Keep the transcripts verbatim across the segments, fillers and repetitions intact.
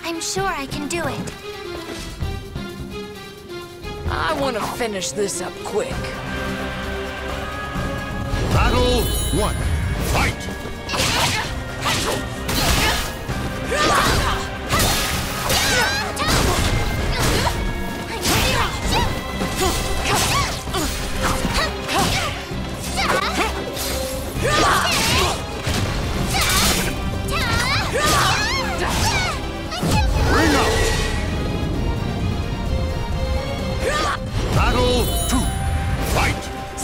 I'm sure I can do it. I want to finish this up quick. Battle one. Fight! Ring out! Battle two. Fight!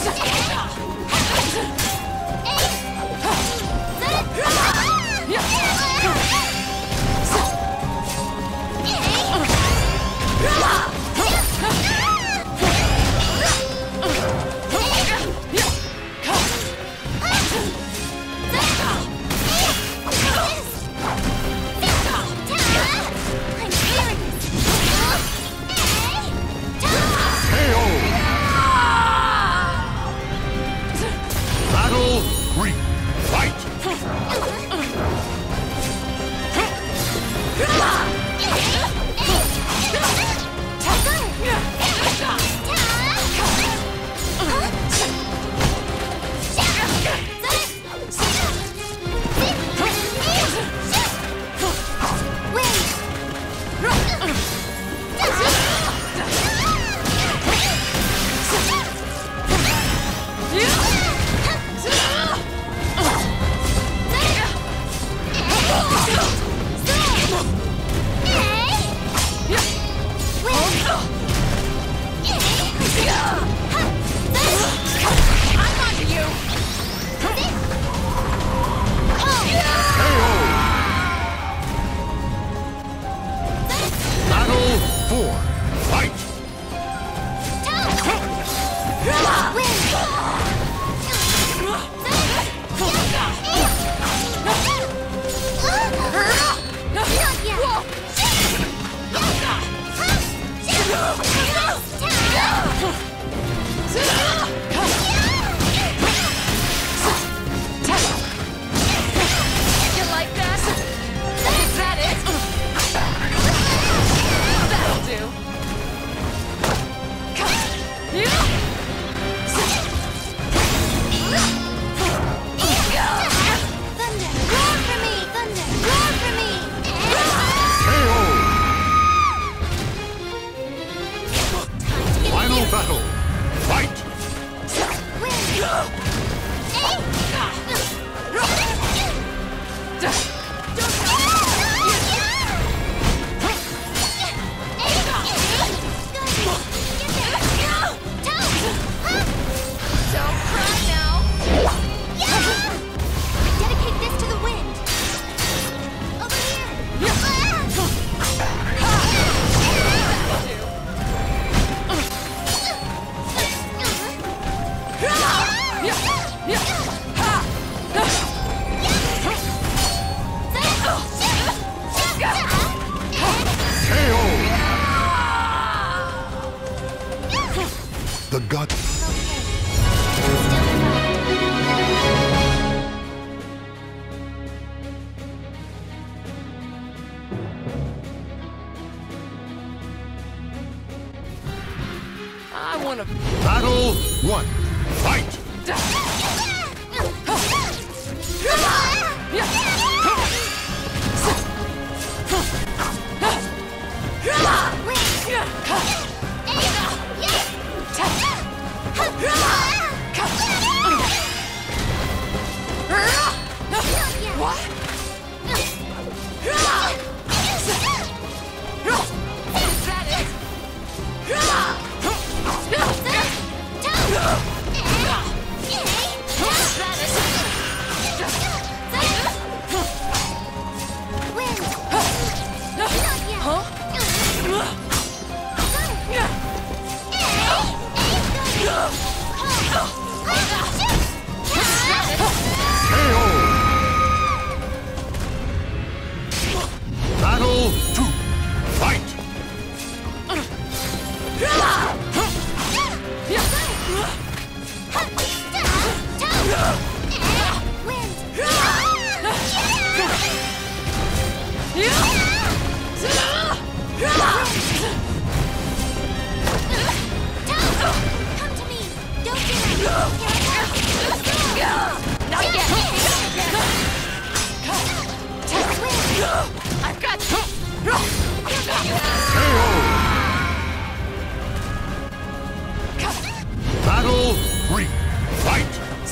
Battle three. Fight! Battle four. Fight! You like that? Is that it? That'll do. Thunder, roar for me! Thunder, roar for me! K O! Final battle. Fight! Don't cry now. Dedicate this to the wind. Over here. K O! The gut. I want to. Battle one. Fight! What? Is that it? Battle three. Fight!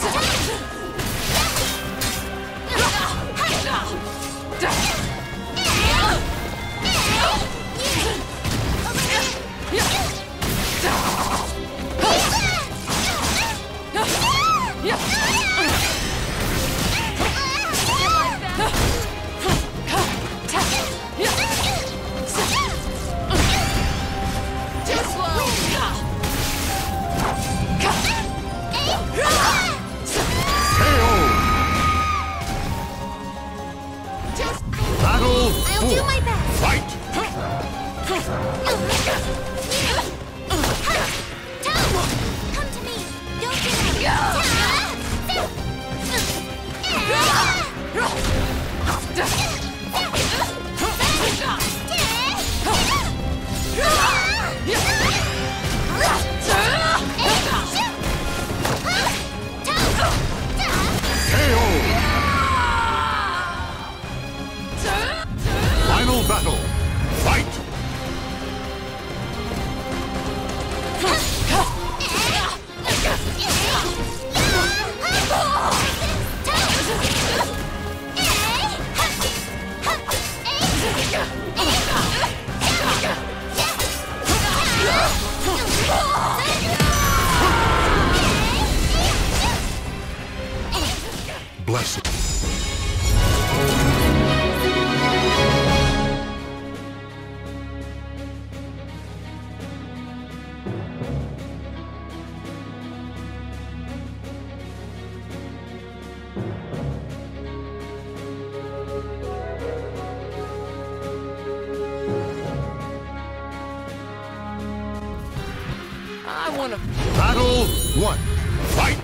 Battle I'll four. do my best. Fight! Come to me. Don't give K O! Final battle. Fight! Bless it. I wanna. Battle one. Fight!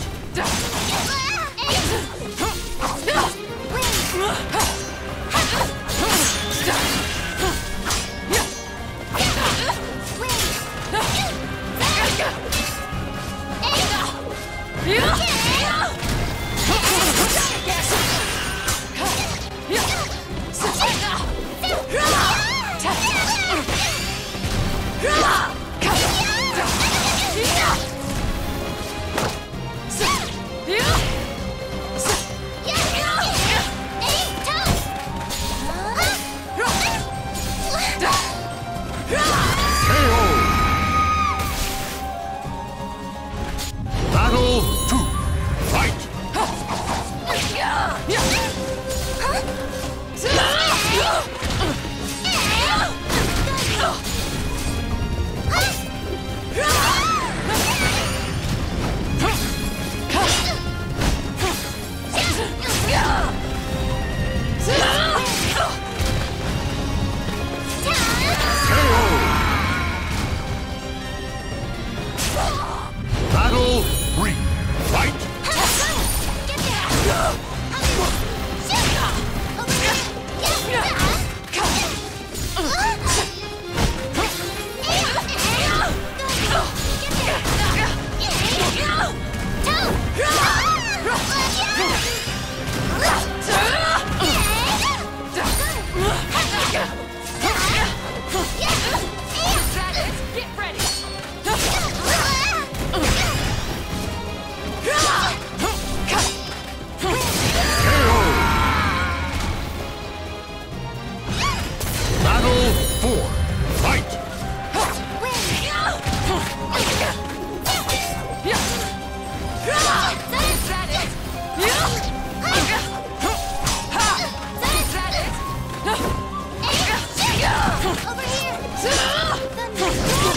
K O! Battle two. Fight! K O! Battle three. Fight! Get ready. K O! Battle four. Fight! Is that it? Is that it? Over here. Thunder,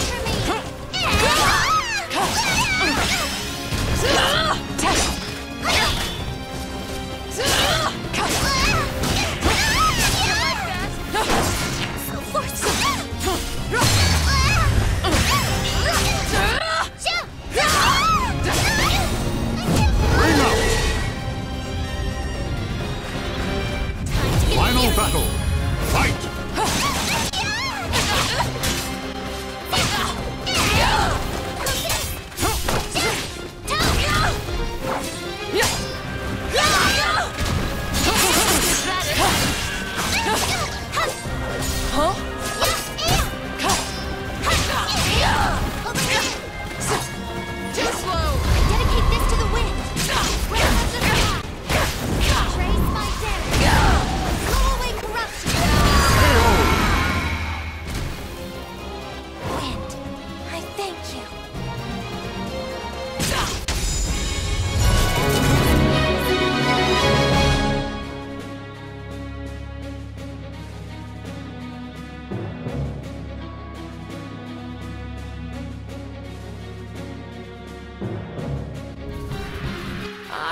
Ring out! Final battle. Fight!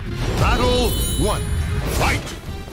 Battle one. Fight!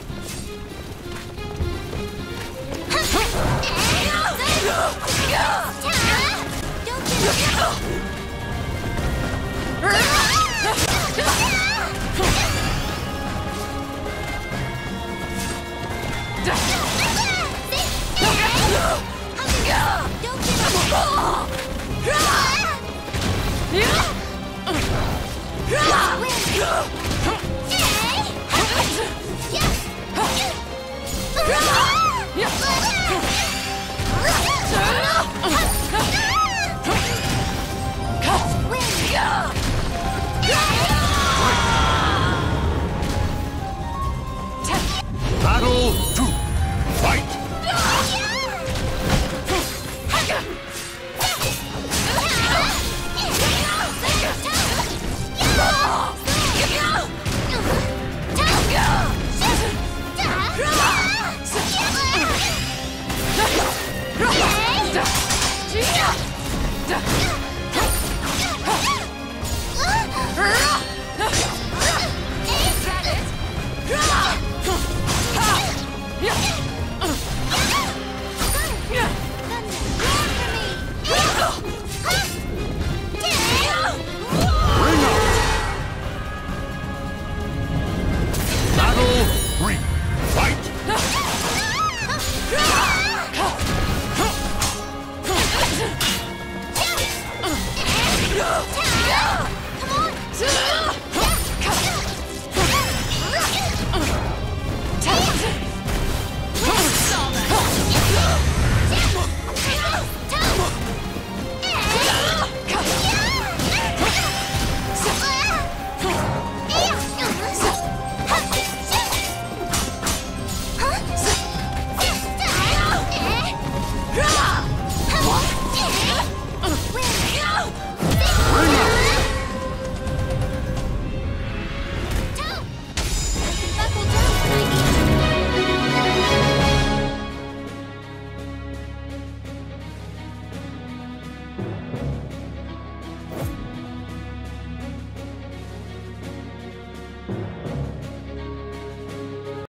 Battle two. Fight! Duh!